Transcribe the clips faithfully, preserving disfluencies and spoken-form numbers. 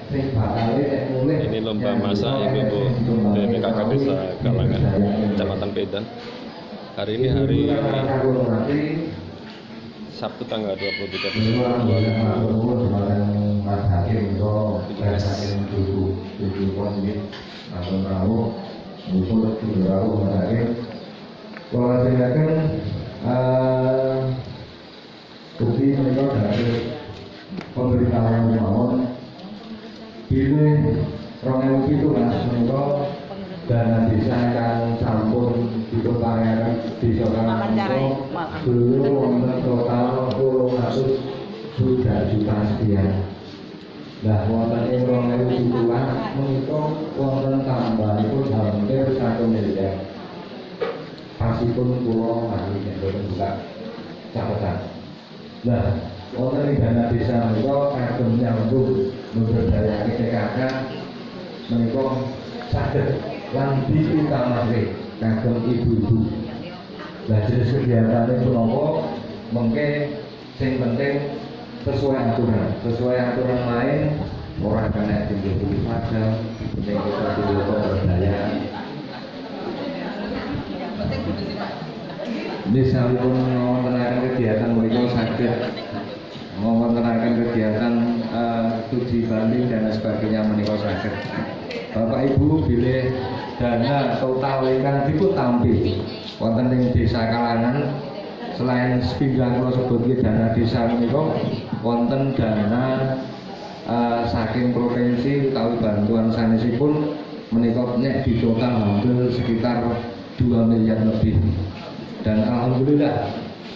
Ini lomba masak ibu-ibu dari kakak desa Galangan, Kecamatan Pedan. Hari ini hari Sabtu tanggal dua puluh tiga Desember dua ribu bukti mereka dari pemberitahuan mawon pilih rongeu itu mas mereka dana desa akan campur dipertanyakan di seorang dulu wonten total puluh ratus sudah juta sekian. Nah wonten ing rongeu itulah mereka wonten tambah itu hampir satu miliar. Pasipun pulau mari yang buka catatan. Nah, wonten ing dana desa menika kagem nyambung memberdayake T K K menika saged lan diutamake kagem ibu-ibu. Lah jenis kegiatane punapa mengke sing penting sesuai aturan, sesuai aturan main ora kena ditutup pajak, ning kita kudu pemberdayaan. Misalipun menggunakan kegiatan mereka sakit, menggunakan kegiatan uh, studi banding dan sebagainya mereka sakit. Bapak Ibu pilih dana total yang diputampi wonten ing desa Kalangan selain sepinggang kalau sebut dana desa mereka wonten dana uh, saking provinsi utawi bantuan sanesipun menika nek di total hampir sekitar dua miliar lebih. Dan alhamdulillah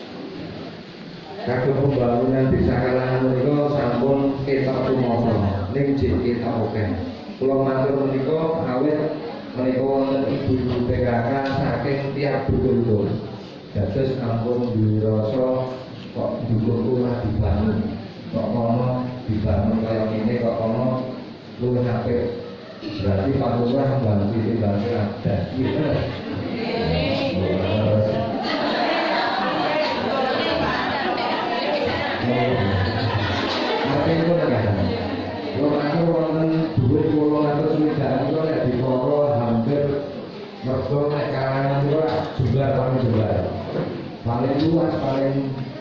kagem pembangunan desa Kalangan menika sampun ketok tumoso ning jek ketok oke. Kula matur menika awit menika wonten ibu-ibu P K K saking tiap dusun. Dados ampun dirasa kok dukuh ora dibangun. Kok kono dibangun kaya ngene kok kono luwih apik. Berarti Pak Lurah bantu timbang ada. Tapi itu enggak ada. Kalau aku wonten duit pulau atau semidang itu nek diporo hampir mergo nek Kalangan itu jumlah paling jumlah paling luas paling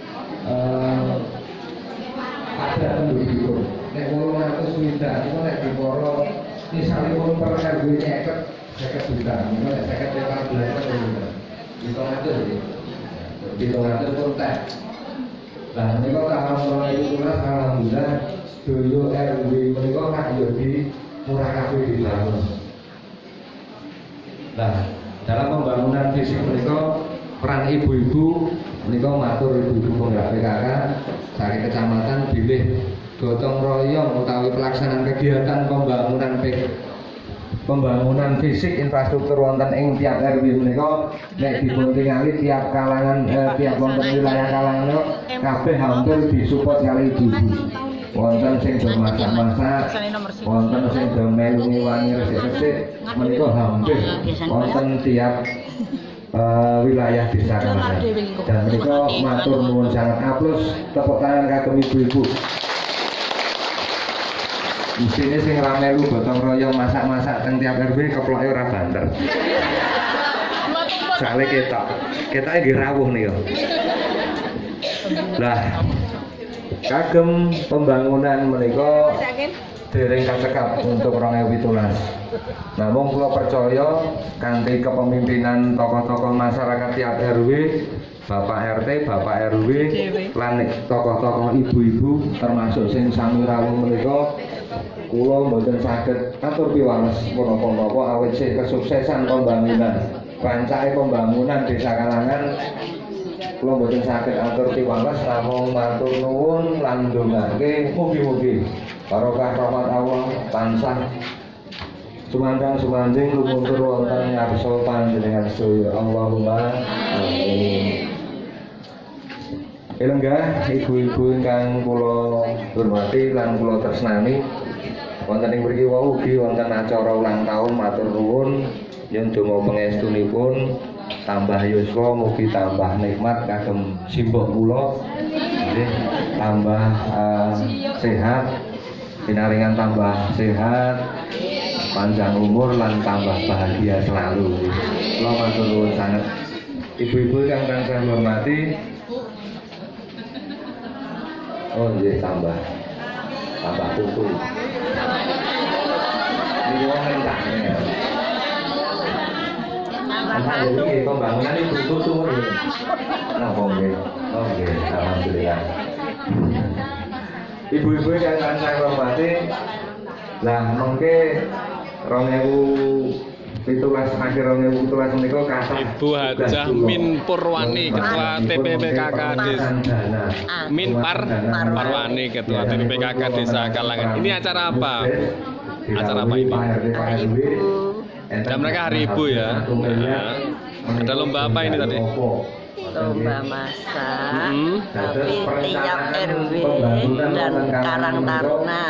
ada penduduk itu. Nek pulau atau semidang itu nek diporo misalnya pun per R W nyeket seket juta, nek seket lima belas juta. Itu aja sih. Itu aja pun teh. Nah, menika tahun dua ribu tujuh belas alhamdulillah sedaya R W menika kak yo di murah kabeh dibangun. Nah, dalam pembangunan fisik menika peran ibu-ibu menika matur ibu-ibu penggerak P K K saking kecamatan bilih gotong royong utawi pelaksanaan kegiatan pembangunan P K K pembangunan fisik infrastruktur wonten ing tiap R W menika nek dipun tingali tiap kalangan eh, tiap wonten wilayah Kalangan kabeh hampir disupport kali ibu-ibu. Wonten sing do masak-masak, wonten sing do melu ngiwangi resik-resik menika hampir wonten tiap uh, wilayah desa Kalangan. Dan menika matur nuwun sangat aplus tepuk tangan kagem ibu-ibu. Di sini sing ramelu gotong royong masak-masak teng tiap R W keploke ora banter. Sale ketok. Ketoke nggih rawuh niku. Lah kagem pembangunan menika dereng kacekap untuk dua ribu tujuh belas. Namun kula percaya kanthi kepemimpinan tokoh-tokoh masyarakat tiap R W, Bapak R T, Bapak R W, lan tokoh-tokoh ibu-ibu termasuk sing sami rawuh menika kula mboten saged atur piwales menapa-napa awit sing kesuksesan pembangunan rancake pembangunan desa Kalangan kula mboten saged atur piwales namung matur nuwun lan ndongake mugi-mugi barokah rahmat Allah tansah sumandang sumanding lumuntur wonten ngarsa panjenengan sedaya Allahumma amin. Enggak, ibu-ibu ingkang kula hormati lan kula tresnani wonten ing mriki wau ugi wonten acara ulang tahun matur nuwun yen donga pangestunipun tambah yuswa mugi tambah nikmat kagem simbok kula nggih tambah uh, sehat pinaringan tambah sehat, panjang umur lan tambah bahagia selalu. Kula matur nuwun sanget. Ibu-ibu yang kang saya hormati. Oh iya, tambah tambah putu. Ini wong entak ya. Jadi pembangunan ini putu semua ini. Nah, oke, oke, alhamdulillah. Ibu-ibu yang akan saya hormati, lah mungkin rong ewu pitulas akhir rong ewu pitulas menika kata Ibu Hajah Min Purwani, Ketua T P P K K Desa. Min Par Parwani, Ketua T P P K K Desa Kalangan. Ini acara apa? Acara apa ini? Dan mereka hari Ibu ya. Nah, ada lomba apa ini tadi? Lomba masak, Hmm. tapi tiap R W dan Karang Taruna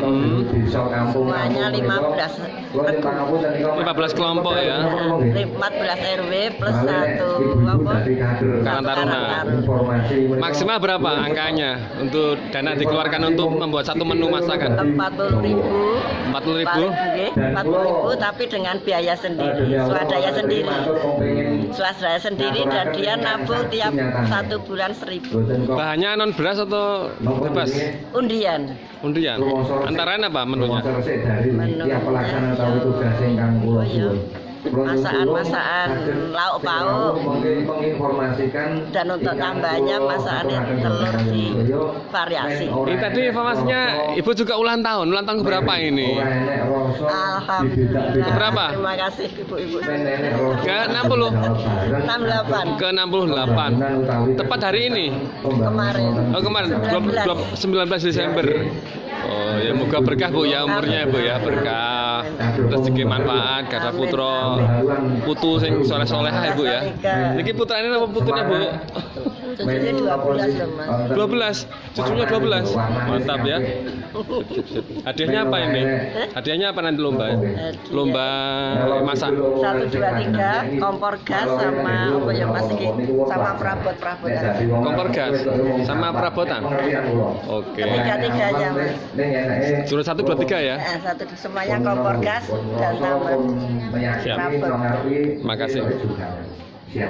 semuanya lima belas lima belas kelompok ya. empat belas R W plus satu apa? Karang Taruna. Maksimal berapa angkanya untuk dana dikeluarkan untuk membuat satu menu masakan? empat puluh ribu. empat puluh ribu. empat puluh ribu tapi dengan biaya sendiri, swadaya sendiri. Swadaya sendiri dan dia nabung tiap satu bulan seribu. Bahannya non beras atau bebas? Undian. Undian. Antara apa menunya? Tiap pelaksana tahu tugas ingkang kula suwun. Masakan-masakan lauk pauk menginformasikan dan untuk tambahnya masakan telur di variasi. Ini tadi informasinya Ibu juga ulang tahun. Ulang tahun berapa ini? Alhamdulillah. Berapa? Terima kasih ibu-ibu. Ke enam puluh. enam puluh delapan. Ke enam puluh delapan. Tepat hari ini. Kemarin. Oh kemarin sembilan belas Desember. Oh ya, moga berkah Bu ya umurnya Bu ya, berkah rezeki manfaat kada putra putu sing soleh-soleh ya Bu ya. Niki putrane apa putune Bu? Cucunya dua belas loh Mas. dua belas. Cucunya dua belas. Mantap ya. Hadiahnya apa ini? Hadiahnya apa nanti lomba? Lomba masak. Satu dua tiga kompor gas sama apa ya Mas iki sama perabot-perabotan. Kompor gas sama perabotan. Oke. Tiga-tiganya Mas. Suruh satu dua tiga ya. Eh, satu semuanya kompor gas dan sama Siap. perabot. Makasih. Siap.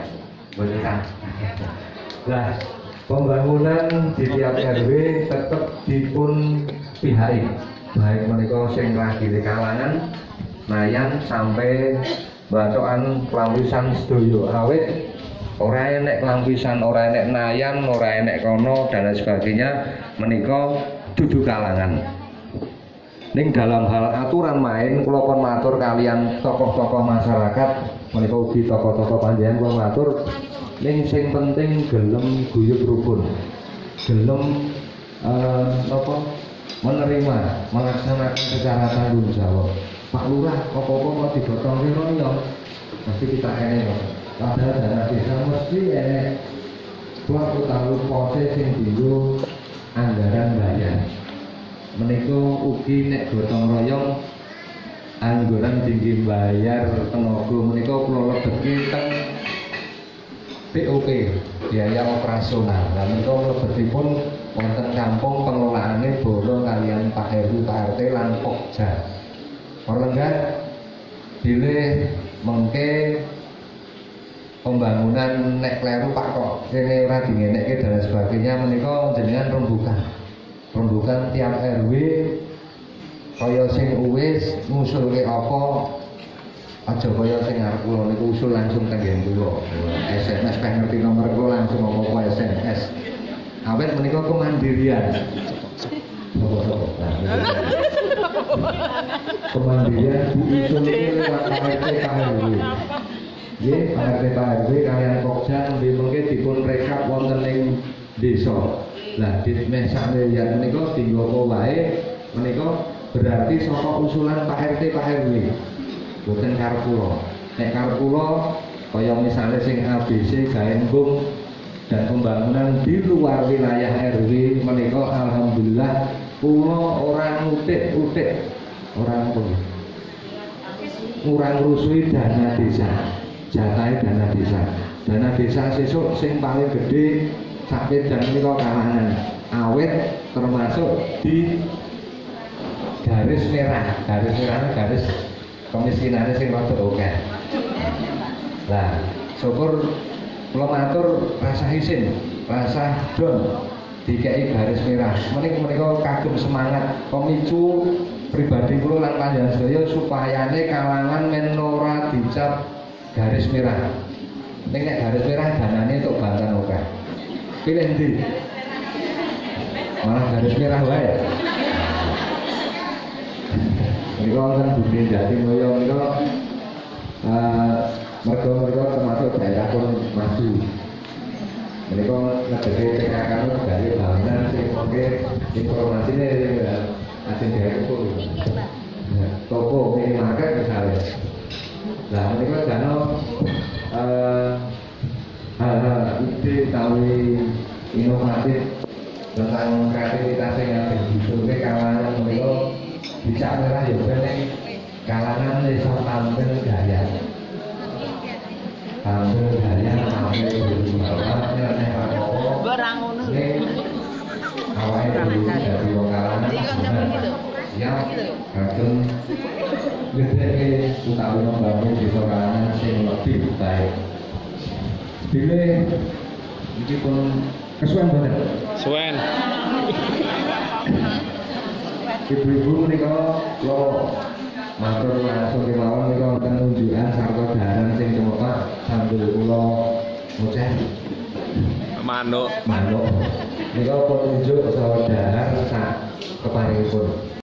Nah, pembangunan di tiap R W tetap dipun pihai, baik menika sing lagi di kalangan nayan sampai batokan kelampisan sedoyo awit ora enek kelampisan, ora enek nayan, ora enek kono dan lain sebagainya menika dudu kalangan. Ning dalam hal aturan main kula pun matur kalian tokoh-tokoh masyarakat menika ugi tokoh-tokoh panjenengan kula matur ning sing penting gelem guyub rukun. Gelem eh napa menerima melaksanakan secara tanggung jawab. Pak Lurah apa-apa mau digotongke royo. Mesti kita enek. Padahal dana desa mesti enek suatu tahu pose sing dinggo anggaran bayar. Menika ugi nek gotong royong anggaran tinggi bayar tenaga menika kula lebetke teng P O P biaya operasional. Lah menika lebetipun wonten kampung pengelolaane bola kalian Pak R W, Pak R T lan Pokja. Perlenggat bilih mengke pembangunan nek kleru Pak kok kene ora dingenekke dan sebagainya menika jenengan rembukan. Rembukan tiap R W kaya sing uwis ngusulke apa aja kaya sing arep kula niku usul langsung tenggen kula. S M S pengen ngerti nomor kula langsung apa S M S. Awet menika kemandirian. Kemandirian diusulke lewat P R T K R W. Nggih, P R T K R W kalian Pokja nggih mengke dipun rekap wonten ing desa. Lah ditmeh sak miliar menika dienggo apa wae menika berarti saka usulan Pak R T Pak R W. Boten karep kula. Nek karep kula kaya misale sing A B C gaembung dan pembangunan di luar wilayah R W menika alhamdulillah kula ora ngutik-utik ora pun. Ora ngrusui dana desa. Jatahe dana desa. Dana desa sesuk sing paling gede sakit dan menika kalangan awet termasuk di garis merah, garis merah garis kemiskinannya sing rada oke. Lah, syukur kula matur rasa isin, rasa don dikei garis merah. Menika menika kagem semangat pemicu pribadi kula lan panjenengan sedaya supayane kalangan menora dicap garis merah. Ning nek garis merah danane untuk bantan oke. Pilih ndi? Malah garis merah wae. Menika wonten Budi Jatimulya menika eh mereka-mereka termasuk daerah pun maju. Menika ngedeke P K K dari bangunan sing mungkin informasinya asing dari itu. Toko minimarket misalnya. Nah, menika jano eh hal-hal ide tawi inovatif tentang kreativitas yang ada di sini kalangan menika bisa merah ya bener kalangan desa tampil gaya tampil gaya tampil berubah-ubah barang ngono awalnya dulu dari wong kalangan ya kagem gede utawi membangun desa kalangan sing lebih baik bila ini pun kesuwen banget Suwen. ibu-ibu menika lo matur langsung kemawon menika wonten unjukan sarta daharan sing cemotak sambil kula ngoceh Manuk. manuk menika pun unjuk saha dahar sak keparingipun.